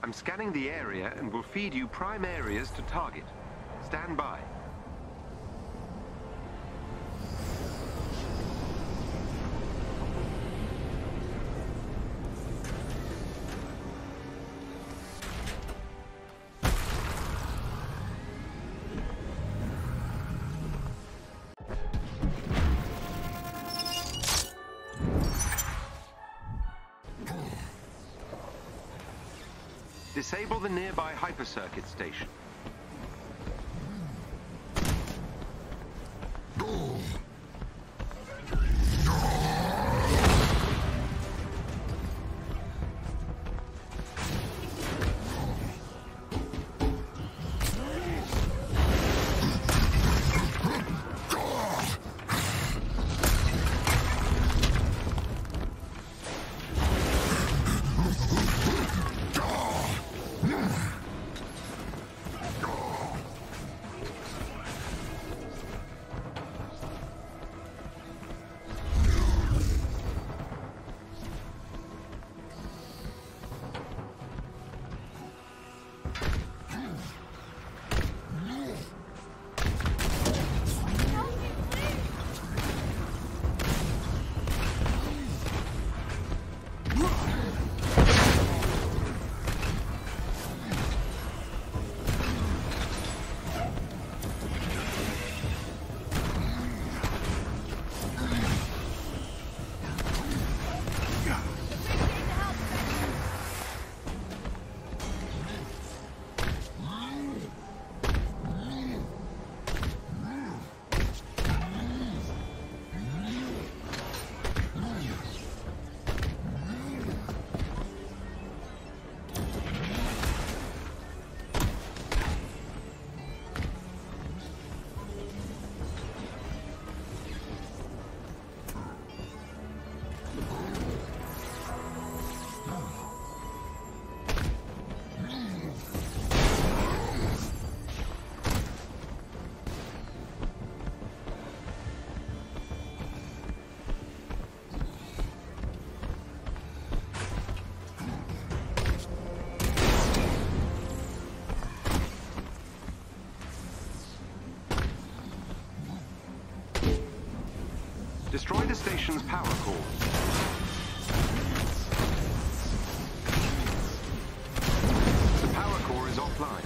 I'm scanning the area and will feed you prime areas to target. Stand by. Disable the nearby hypercircuit station. Destroy the station's power cores. The power core is offline.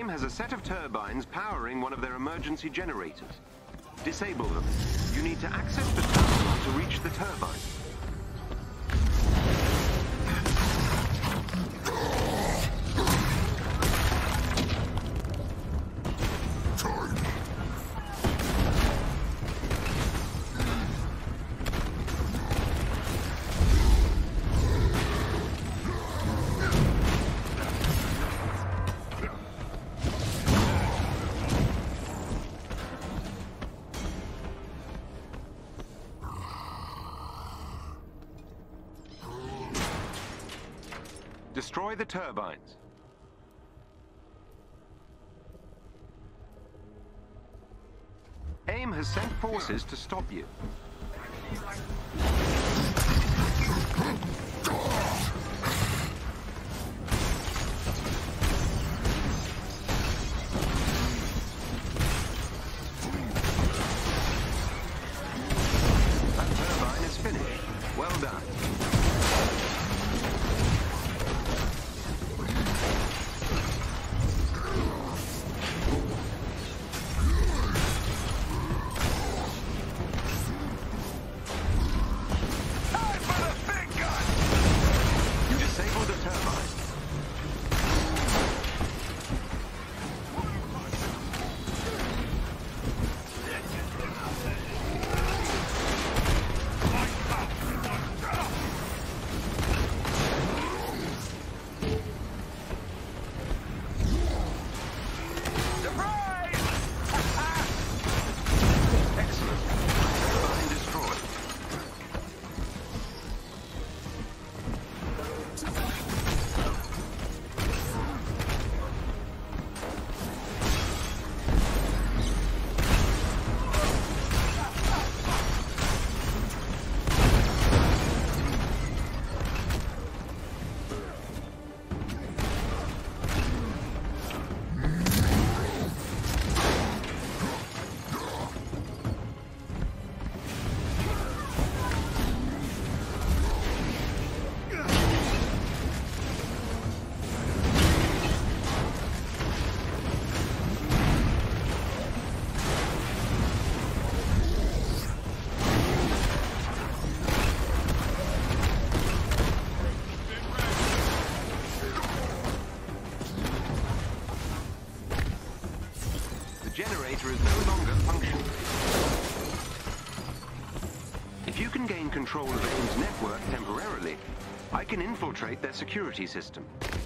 AIM has a set of turbines powering one of their emergency generators. Disable them. You need to access the terminal to reach the turbine. Destroy the turbines. AIM has sent forces to stop you. That turbine is finished. Well done. Is no longer functional. If you can gain control of AIM's network temporarily, I can infiltrate their security system.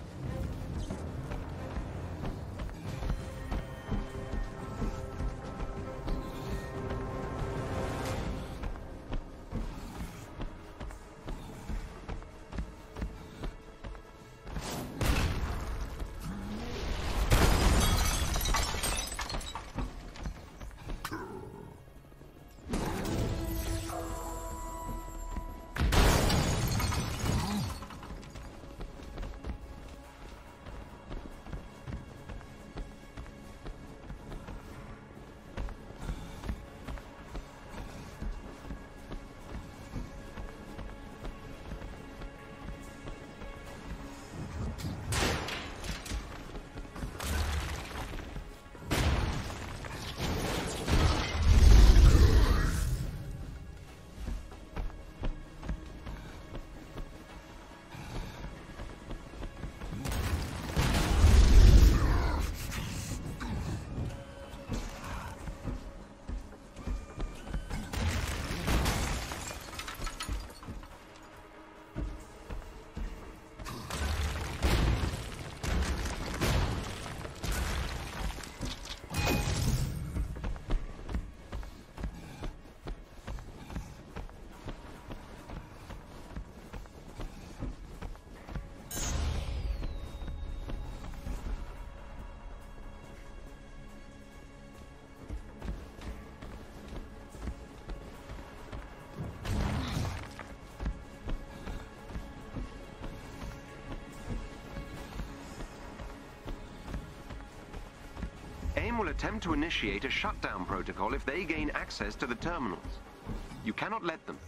AIM will attempt to initiate a shutdown protocol if they gain access to the terminals. You cannot let them.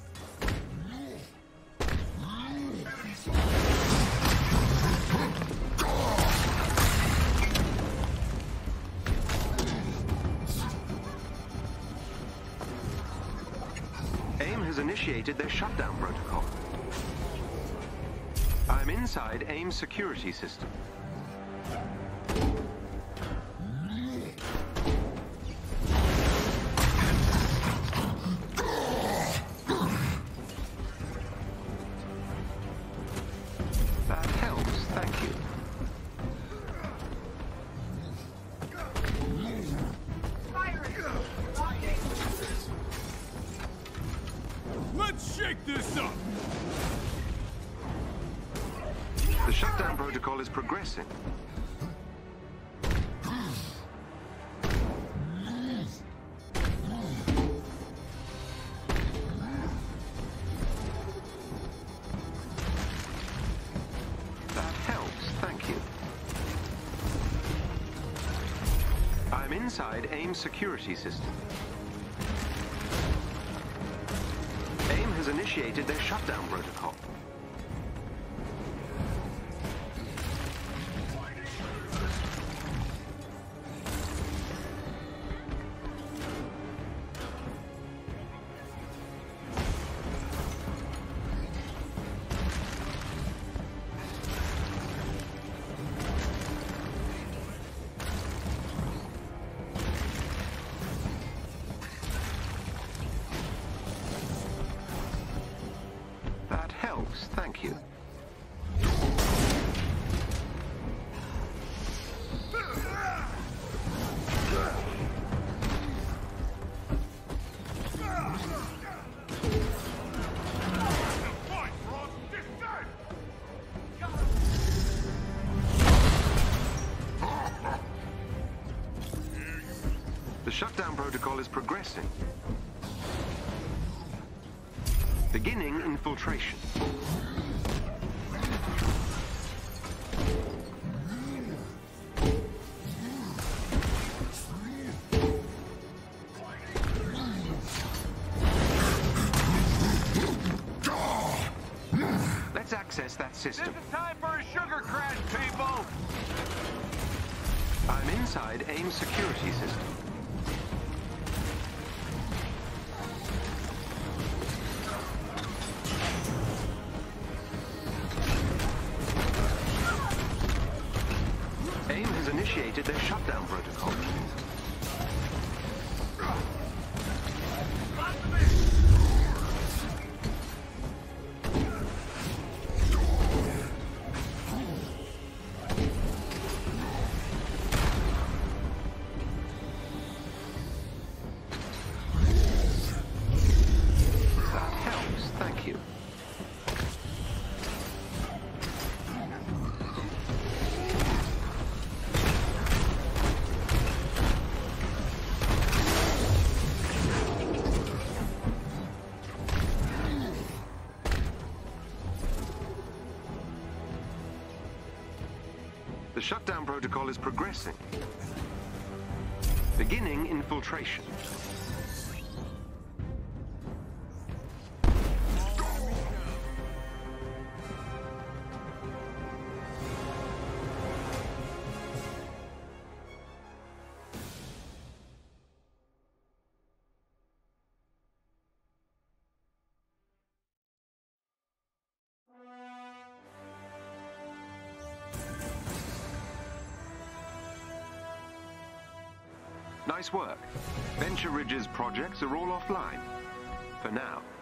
AIM has initiated their shutdown protocol. I'm inside AIM's security system. That helps, thank you. Let's shake this up! The shutdown protocol is progressing. That helps, thank you. I'm inside AIM's security system. AIM has initiated their shutdown protocol. That helps, thank you. The shutdown protocol is progressing. Beginning infiltration. Let's access that system. This is time for a sugar crash, people! I'm inside AIM's security system. AIM has initiated their shutdown protocol. That helps, thank you. The shutdown protocol is progressing. Beginning infiltration. Nice work. Venture Ridge's projects are all offline. For now.